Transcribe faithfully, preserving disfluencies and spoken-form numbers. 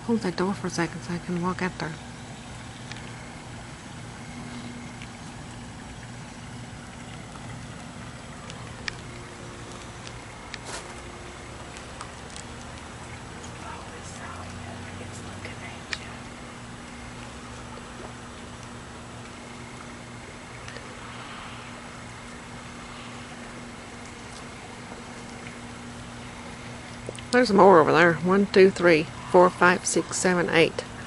close that door for a second so I can walk out there. There's more over there. One, two, three, four, five, six, seven, eight.